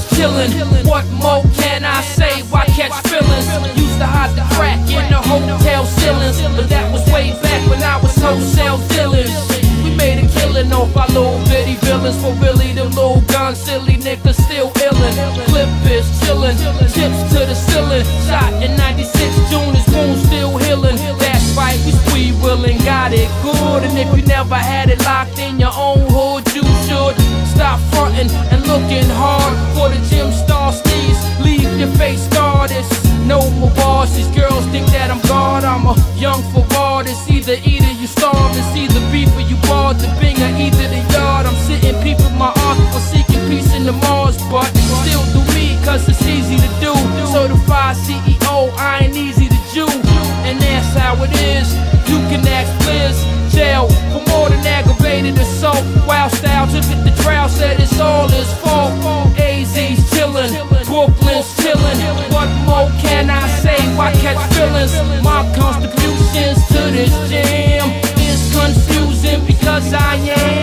chillin'. What more can I say? Why catch feelings? Used to hide the crack in the hotel ceilings, but that was way back when I was wholesale dealers. We made a killing off our little bitty villains. For really, them little gun silly niggas still illin'. Clip is chillin', chips to the ceiling. Shot in 96, June, his wound still healing. That's right, we squeeze willin', got it good. And if you never had it locked in your own hood, you should stop frontin' and looking hard for the gym star steez. Leave your face scarred. It's no more bars. These girls think that I'm God. I'm a young Ferrari. It's either eat or you starve. It's either beef or you bought the Bing or either the yard. I'm sitting peeping my art for seeking peace in the Mars, but still do me, cause it's easy to do. Certified CEO, I ain't easy to do. And that's how it is. You can ask Liz. Jail for more than aggravated assault. Wild style took it to trial, said it's all his fault. AZ's chillin', Brooklyn's chillin'. What more can I say? Why catch feelings? My contributions to this jam is confusing because I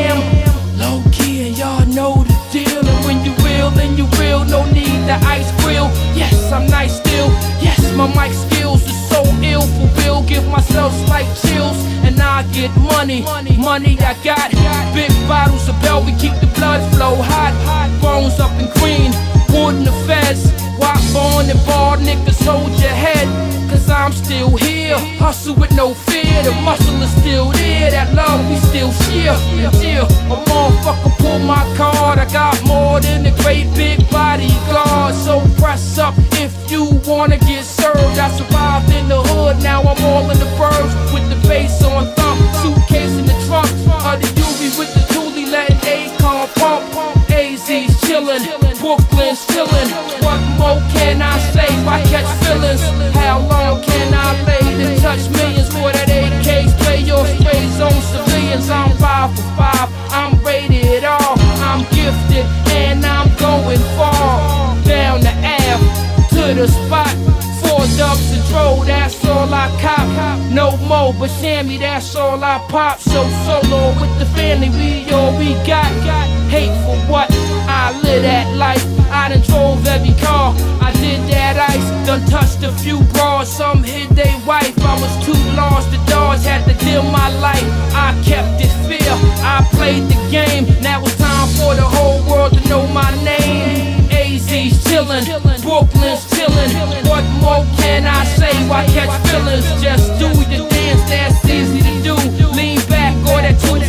am low key and y'all know the deal. And when you real, then you real. No need the ice grill. Yes, I'm nice still. Yes, my mic skills is so ill for real. Give myself slight chills and I get money. Money I got. Big bottles of Bell, we keep the blood flow hot. Bones up in green, wood in the feds. Walk born and bald niggas, hold your head, cause I'm still here. Hustle with no fear, the muscle is still there. That love we still share. Yeah, a motherfucker pull my card. I got more than a great big bodyguard. So press up if you wanna get served. I survived in the hood, now I'm all in the burbs with the bass on thump. Suitcase in the trunk of the UV with the toolie, letting Akon pump. AZ's chillin', Brooklyn's chillin'. What more can I say? Why catch feelings? How long can I lay to touch millions for that AK? Spray your sprays on civilians. I'm 5 for 5, I'm rated R. I'm gifted and I'm going far. Down the Ave to the spot. 4 dubs and dro, that's all I cop. No more, but Sammy, that's all I pop. So solo with the family, we all we got. Hate for what? I live that life. I done drove every car. I did that ice. Done touched a few bras. Some hid they wife. I was too lost. The dogs had to deal my life. I kept it fair. I played the game. Now it's time for the whole world to know my name. AZ's chillin', Brooklyn's chillin'. What more can I say? Why catch feelings? Just do your dance, that's easy to do. Lean back, or that 2